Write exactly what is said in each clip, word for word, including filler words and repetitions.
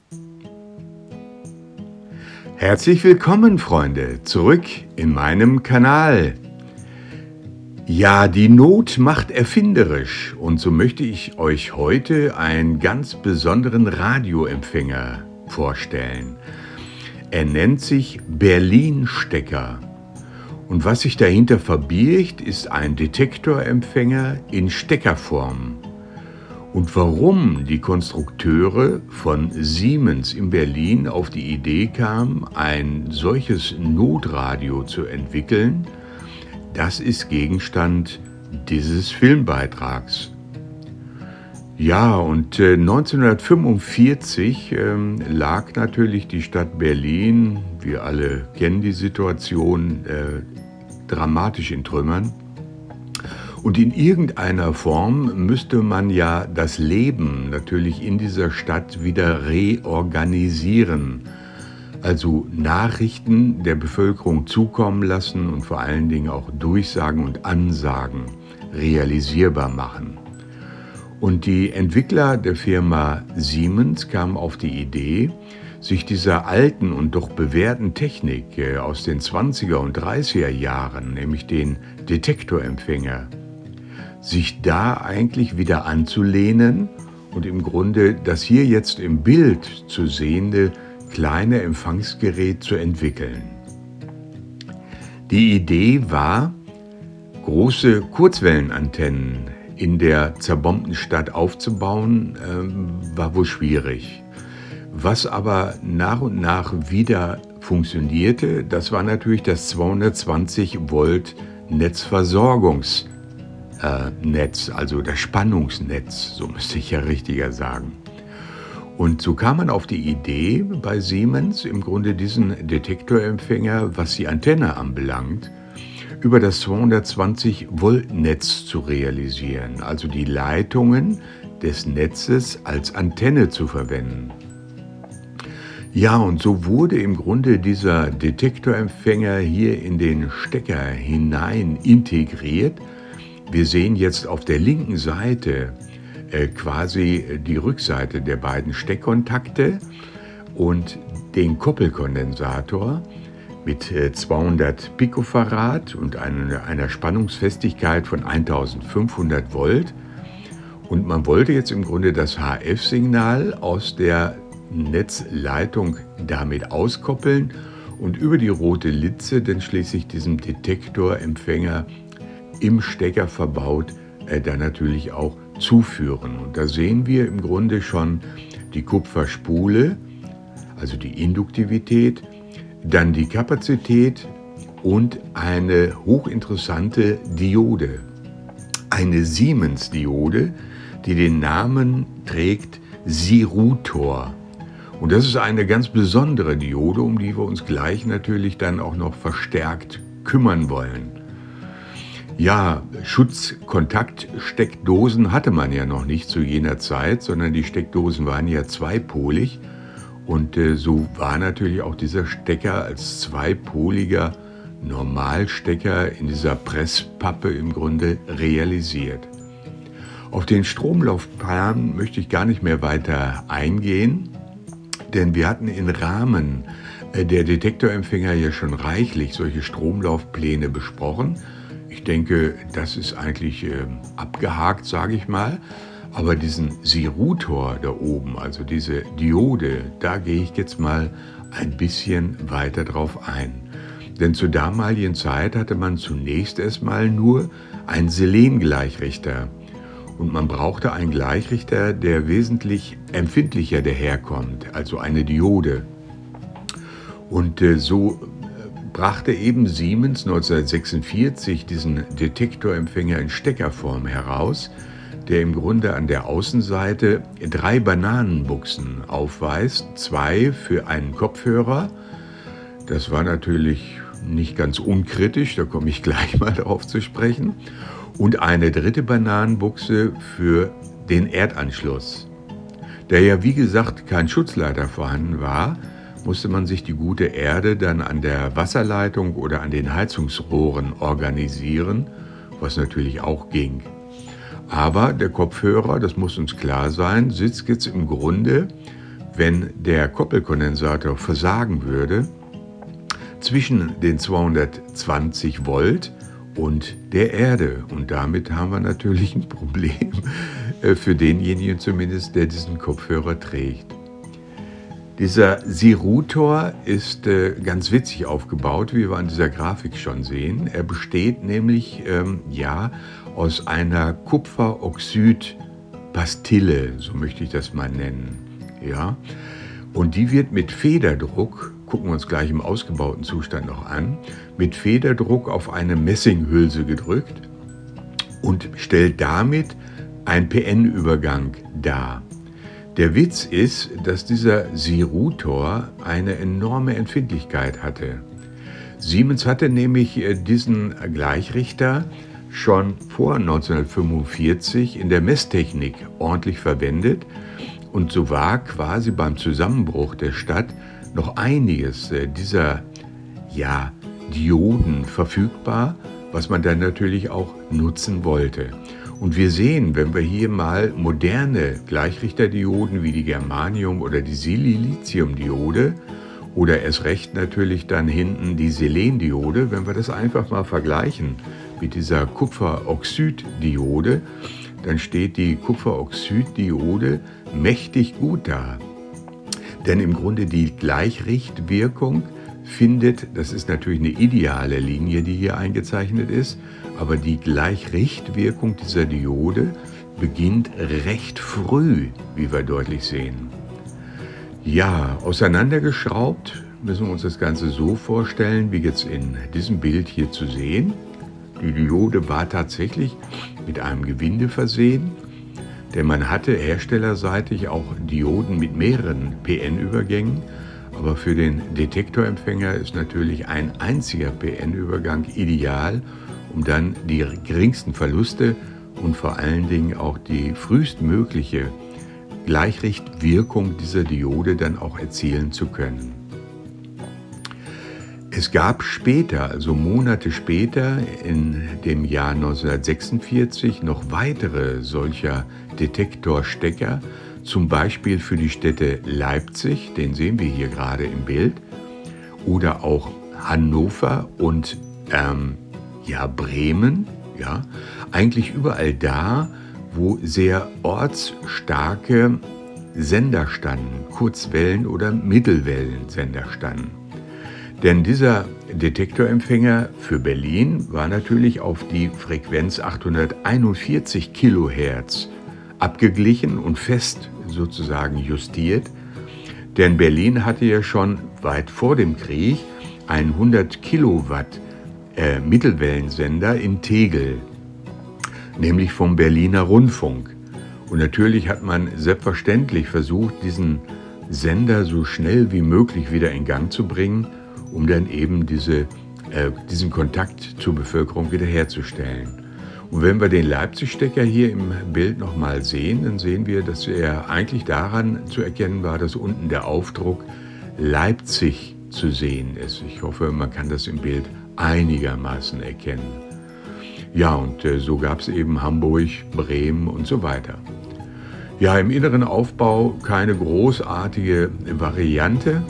Herzlich willkommen, Freunde, zurück in meinem Kanal. Ja, die Not macht erfinderisch und so möchte ich euch heute einen ganz besonderen Radioempfänger vorstellen. Er nennt sich Berlin-Stecker und was sich dahinter verbirgt, ist ein Detektorempfänger in Steckerform. Und warum die Konstrukteure von Siemens in Berlin auf die Idee kamen, ein solches Notradio zu entwickeln, das ist Gegenstand dieses Filmbeitrags. Ja, und äh, neunzehnhundertfünfundvierzig ähm, lag natürlich die Stadt Berlin, wir alle kennen die Situation, äh, dramatisch in Trümmern. Und in irgendeiner Form müsste man ja das Leben natürlich in dieser Stadt wieder reorganisieren. Also Nachrichten der Bevölkerung zukommen lassen und vor allen Dingen auch Durchsagen und Ansagen realisierbar machen. Und die Entwickler der Firma Siemens kamen auf die Idee, sich dieser alten und doch bewährten Technik aus den zwanziger und dreißiger Jahren, nämlich den Detektorempfänger, sich da eigentlich wieder anzulehnen und im Grunde das hier jetzt im Bild zu sehende kleine Empfangsgerät zu entwickeln. Die Idee war, große Kurzwellenantennen in der zerbombten Stadt aufzubauen, äh, war wohl schwierig. Was aber nach und nach wieder funktionierte, das war natürlich das zweihundertzwanzig Volt Netzversorgungs Äh, Netz, also das Spannungsnetz, so müsste ich ja richtiger sagen. Und so kam man auf die Idee bei Siemens, im Grunde diesen Detektorempfänger, was die Antenne anbelangt, über das zweihundertzwanzig Volt Netz zu realisieren, also die Leitungen des Netzes als Antenne zu verwenden. Ja, und so wurde im Grunde dieser Detektorempfänger hier in den Stecker hinein integriert. Wir sehen jetzt auf der linken Seite äh, quasi die Rückseite der beiden Steckkontakte und den Koppelkondensator mit äh, zweihundert Picofarad und eine, einer Spannungsfestigkeit von eintausendfünfhundert Volt. Und man wollte jetzt im Grunde das H F-Signal aus der Netzleitung damit auskoppeln und über die rote Litze dann schließlich diesem Detektorempfänger im Stecker verbaut, äh, dann natürlich auch zuführen. Und da sehen wir im Grunde schon die Kupferspule, also die Induktivität, dann die Kapazität und eine hochinteressante Diode. Eine Siemens-Diode, die den Namen trägt Sirutor. Und das ist eine ganz besondere Diode, um die wir uns gleich natürlich dann auch noch verstärkt kümmern wollen. Ja, Schutzkontaktsteckdosen hatte man ja noch nicht zu jener Zeit, sondern die Steckdosen waren ja zweipolig und äh, so war natürlich auch dieser Stecker als zweipoliger Normalstecker in dieser Presspappe im Grunde realisiert. Auf den Stromlaufplan möchte ich gar nicht mehr weiter eingehen, denn wir hatten im Rahmen äh, der Detektorempfänger ja schon reichlich solche Stromlaufpläne besprochen. Ich denke, das ist eigentlich äh, abgehakt, sage ich mal. Aber diesen Sirutor da oben, also diese Diode, da gehe ich jetzt mal ein bisschen weiter drauf ein. Denn zur damaligen Zeit hatte man zunächst erstmal nur einen Selengleichrichter. Und man brauchte einen Gleichrichter, der wesentlich empfindlicher daherkommt, also eine Diode. Und äh, so brachte eben Siemens neunzehnhundertsechsundvierzig diesen Detektorempfänger in Steckerform heraus, der im Grunde an der Außenseite drei Bananenbuchsen aufweist, zwei für einen Kopfhörer. Das war natürlich nicht ganz unkritisch, da komme ich gleich mal darauf zu sprechen, und eine dritte Bananenbuchse für den Erdanschluss. Da ja wie gesagt kein Schutzleiter vorhanden war, musste man sich die gute Erde dann an der Wasserleitung oder an den Heizungsrohren organisieren, was natürlich auch ging. Aber der Kopfhörer, das muss uns klar sein, sitzt jetzt im Grunde wenn der Koppelkondensator versagen würde, zwischen den zweihundertzwanzig Volt und der Erde. Und damit haben wir natürlich ein Problem, für denjenigen zumindest, der diesen Kopfhörer trägt. Dieser Sirutor ist äh, ganz witzig aufgebaut, wie wir an dieser Grafik schon sehen. Er besteht nämlich ähm, ja, aus einer Kupferoxidpastille, so möchte ich das mal nennen. Ja? Und die wird mit Federdruck, gucken wir uns gleich im ausgebauten Zustand noch an, mit Federdruck auf eine Messinghülse gedrückt und stellt damit einen P N-Übergang dar. Der Witz ist, dass dieser Sirutor eine enorme Empfindlichkeit hatte. Siemens hatte nämlich diesen Gleichrichter schon vor neunzehnhundertfünfundvierzig in der Messtechnik ordentlich verwendet und so war quasi beim Zusammenbruch der Stadt noch einiges dieser ja, Dioden verfügbar, was man dann natürlich auch nutzen wollte. Und wir sehen, wenn wir hier mal moderne Gleichrichterdioden wie die Germanium- oder die Siliciumdiode oder erst recht natürlich dann hinten die Selendiode, wenn wir das einfach mal vergleichen mit dieser Kupferoxiddiode, dann steht die Kupferoxiddiode mächtig gut da. Denn im Grunde die Gleichrichtwirkung findet, das ist natürlich eine ideale Linie, die hier eingezeichnet ist, aber die Gleichrichtwirkung dieser Diode beginnt recht früh, wie wir deutlich sehen. Ja, auseinandergeschraubt müssen wir uns das Ganze so vorstellen, wie jetzt in diesem Bild hier zu sehen. Die Diode war tatsächlich mit einem Gewinde versehen, denn man hatte herstellerseitig auch Dioden mit mehreren P N-Übergängen, aber für den Detektorempfänger ist natürlich ein einziger P N-Übergang ideal, um dann die geringsten Verluste und vor allen Dingen auch die frühestmögliche Gleichrichtwirkung dieser Diode dann auch erzielen zu können. Es gab später, also Monate später, in dem Jahr neunzehnhundertsechsundvierzig, noch weitere solcher Detektorstecker, zum Beispiel für die Städte Leipzig, den sehen wir hier gerade im Bild, oder auch Hannover und ähm, ja, Bremen, ja, eigentlich überall da, wo sehr ortsstarke Sender standen, Kurzwellen- oder Mittelwellensender standen. Denn dieser Detektorempfänger für Berlin war natürlich auf die Frequenz achthunderteinundvierzig Kilohertz abgeglichen und fest sozusagen justiert. Denn Berlin hatte ja schon weit vor dem Krieg einen hundert Kilowatt äh, Mittelwellensender in Tegel, nämlich vom Berliner Rundfunk. Und natürlich hat man selbstverständlich versucht, diesen Sender so schnell wie möglich wieder in Gang zu bringen, um dann eben diese, äh, diesen Kontakt zur Bevölkerung wiederherzustellen. Und wenn wir den Leipzig-Stecker hier im Bild nochmal sehen, dann sehen wir, dass er eigentlich daran zu erkennen war, dass unten der Aufdruck Leipzig zu sehen ist. Ich hoffe, man kann das im Bild einigermaßen erkennen. Ja, und äh, so gab es eben Hamburg, Bremen und so weiter. Ja, im inneren Aufbau keine großartige Variante.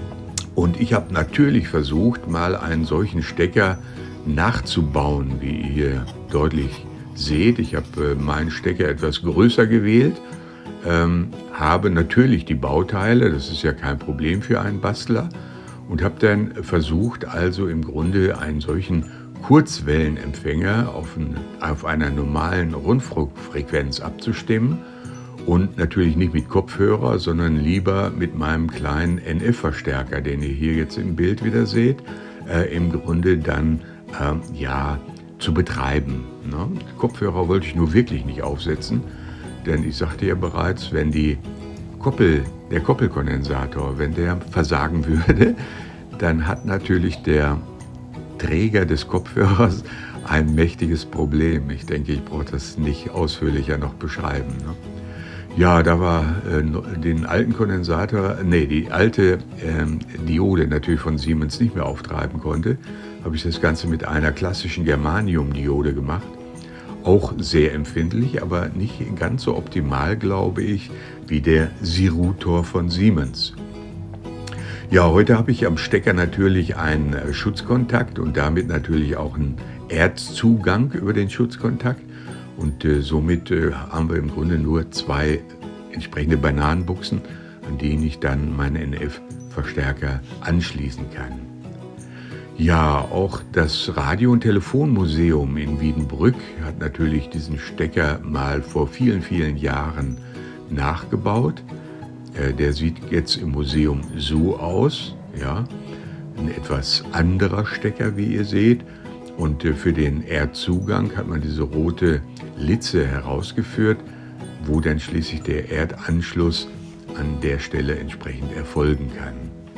Und ich habe natürlich versucht, mal einen solchen Stecker nachzubauen, wie ihr hier deutlich seht. Ich habe äh, meinen Stecker etwas größer gewählt, ähm, habe natürlich die Bauteile, das ist ja kein Problem für einen Bastler, und habe dann versucht, also im Grunde einen solchen Kurzwellenempfänger auf, ein, auf einer normalen Rundfunkfrequenz abzustimmen und natürlich nicht mit Kopfhörer, sondern lieber mit meinem kleinen N F-Verstärker, den ihr hier jetzt im Bild wieder seht, äh, im Grunde dann äh, ja, zu betreiben. Ne? Kopfhörer wollte ich nur wirklich nicht aufsetzen, denn ich sagte ja bereits, wenn die Koppel, der Koppelkondensator, wenn der versagen würde, dann hat natürlich der Träger des Kopfhörers ein mächtiges Problem. Ich denke, ich brauche das nicht ausführlicher noch beschreiben. Ne? Ja, da war äh, den alten Kondensator, nee, die alte ähm, Diode natürlich von Siemens nicht mehr auftreiben konnte, habe ich das Ganze mit einer klassischen Germanium-Diode gemacht. Auch sehr empfindlich, aber nicht ganz so optimal, glaube ich, wie der Sirutor von Siemens. Ja, heute habe ich am Stecker natürlich einen Schutzkontakt und damit natürlich auch einen Erdzugang über den Schutzkontakt. Und äh, somit äh, haben wir im Grunde nur zwei entsprechende Bananenbuchsen, an denen ich dann meinen N F-Verstärker anschließen kann. Ja, auch das Radio- und Telefonmuseum in Wiedenbrück hat natürlich diesen Stecker mal vor vielen, vielen Jahren nachgebaut. Äh, der sieht jetzt im Museum so aus, ja, ein etwas anderer Stecker, wie ihr seht. Und äh, für den Erdzugang hat man diese rote Litze herausgeführt, wo dann schließlich der Erdanschluss an der Stelle entsprechend erfolgen kann.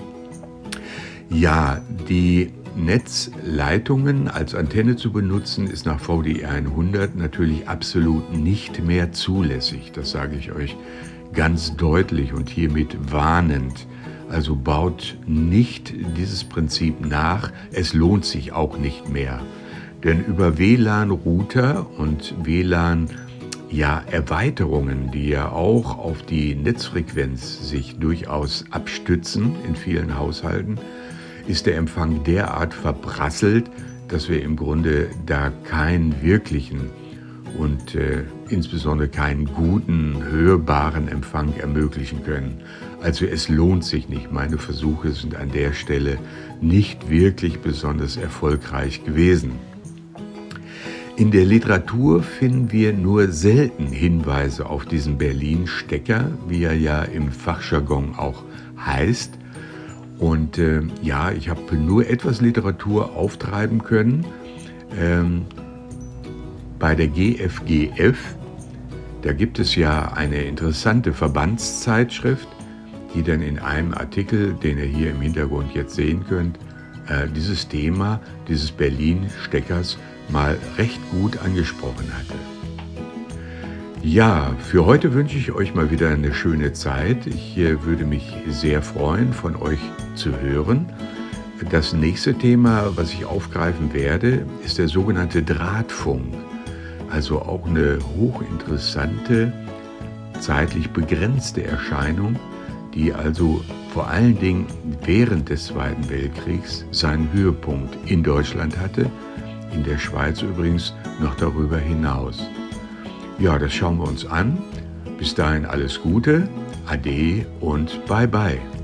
Ja, die Netzleitungen als Antenne zu benutzen, ist nach V D R hundert natürlich absolut nicht mehr zulässig. Das sage ich euch ganz deutlich und hiermit warnend. Also baut nicht dieses Prinzip nach, es lohnt sich auch nicht mehr. Denn über W L A N-Router und W L A N ja, Erweiterungen, die ja auch auf die Netzfrequenz sich durchaus abstützen in vielen Haushalten, ist der Empfang derart verprasselt, dass wir im Grunde da keinen wirklichen und äh, insbesondere keinen guten, hörbaren Empfang ermöglichen können. Also es lohnt sich nicht. Meine Versuche sind an der Stelle nicht wirklich besonders erfolgreich gewesen. In der Literatur finden wir nur selten Hinweise auf diesen Berlin-Stecker, wie er ja im Fachjargon auch heißt. Und äh, ja, ich habe nur etwas Literatur auftreiben können. Ähm, bei der G F G F, da gibt es ja eine interessante Verbandszeitschrift, die dann in einem Artikel, den ihr hier im Hintergrund jetzt sehen könnt, äh, dieses Thema dieses Berlin-Steckers mal recht gut angesprochen hatte. Ja, für heute wünsche ich euch mal wieder eine schöne Zeit. Ich äh, würde mich sehr freuen, von euch zu hören. Das nächste Thema, was ich aufgreifen werde, ist der sogenannte Drahtfunk. Also auch eine hochinteressante, zeitlich begrenzte Erscheinung, die also vor allen Dingen während des Zweiten Weltkriegs seinen Höhepunkt in Deutschland hatte, in der Schweiz übrigens noch darüber hinaus. Ja, das schauen wir uns an. Bis dahin alles Gute, Ade und Bye Bye.